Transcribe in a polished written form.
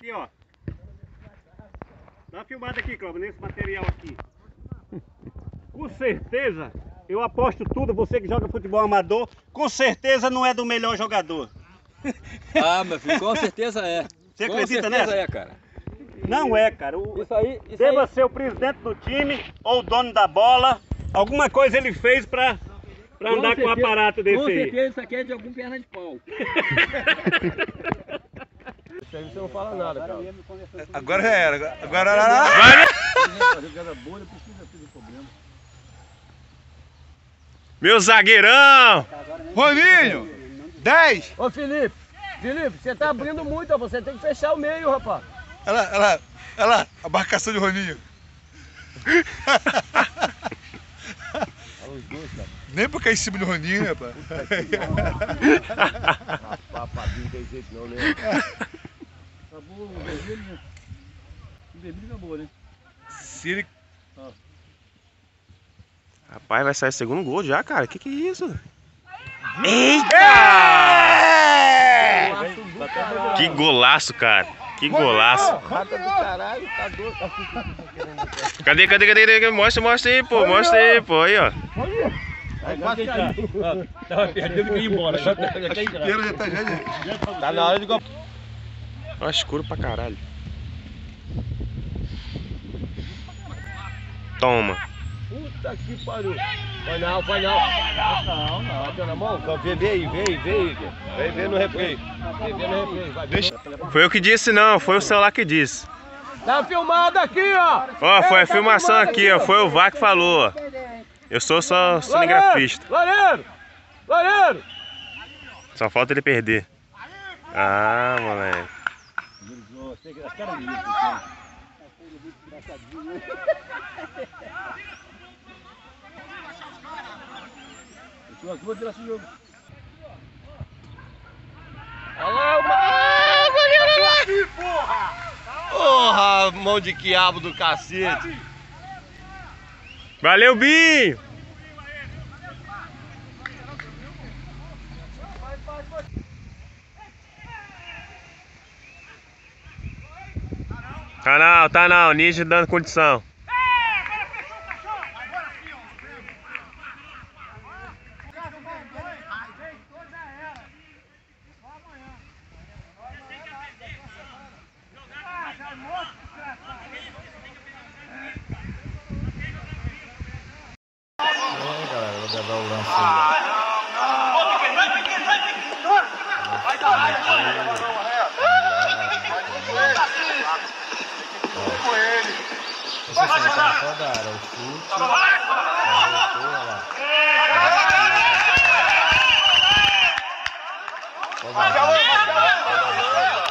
Aqui, ó. Dá uma filmada aqui, Cláudio, nesse material aqui. Com certeza, eu aposto tudo, você que joga futebol amador, com certeza não é do melhor jogador. Ah, meu filho, com certeza é. Você acredita nessa? Com certeza é, cara. Não é, cara. Isso Deva aí. ser o presidente do time ou o dono da bola. Alguma coisa ele fez pra andar com o aparato desse aí. Com certeza isso aqui é de algum perna de pau. Isso aí você não fala nada, cara. Agora já era. Agora Meu zagueirão! Roninho! 10! Ô Felipe, você tá abrindo muito, ó, você tem que fechar o meio, rapaz. Olha lá, a marcação de Roninho. Os dois, cara. Nem pra cair em cima do Roninho, rapaz. Rapaz, Fabinho não tem jeito não, né? Acabou o vermelho, né? O vermelho acabou, né? Se ele... Rapaz, vai sair o segundo gol já, cara. Que é isso? Eita! Que golaço, cara. Que golaço. Rata do caralho, tá doido. Cadê? Mostra aí, pô. Mostra aí, pô. Aí, ó. Tava perdendo que ia embora. já tá Tá na hora de... Ó, escuro pra caralho. Toma. Puta que pariu. Foi não. Não. Bateu na mão? Vê aí. Vem no replay. Vai ver. Foi eu que disse, não. Foi o celular que disse. Tá filmado aqui, ó. Ó, foi a filmação aqui, ó. Foi o VAR que falou, ó. Eu sou só cinegrafista. Goleiro! Só falta ele perder. Ah, moleque. Vou tirar esse jogo. Olha lá, goleiro lá! Porra, mão de quiabo do cacete! Valeu, Binho! Tá não, Ninja dando condição. Galera, vou levar o lance aí. Esse assim, tá fora da área, o chute, voltou, olha lá.